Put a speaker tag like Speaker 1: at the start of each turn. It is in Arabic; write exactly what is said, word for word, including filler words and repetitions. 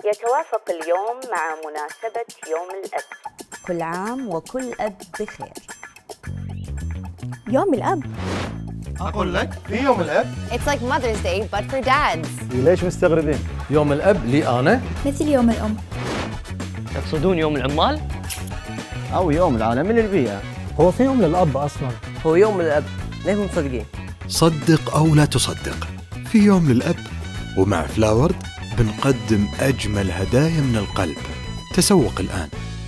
Speaker 1: يتوافق اليوم مع مناسبة يوم الأب.
Speaker 2: كل عام وكل أب بخير.
Speaker 3: يوم الأب
Speaker 4: أقول لك في يوم الأب
Speaker 5: It's like Mother's Day but for dads.
Speaker 4: ليش مستغربين؟
Speaker 6: يوم الأب لي أنا
Speaker 3: مثل يوم الأم.
Speaker 7: تقصدون يوم العمال؟
Speaker 4: أو يوم العالمي للبيئة.
Speaker 8: هو في يوم للأب أصلاً؟
Speaker 7: هو يوم الأب، ليه مفرقين؟
Speaker 9: صدق أو لا تصدق، في يوم للأب، ومع فلاورد بنقدم أجمل هدايا من القلب. تسوق الآن.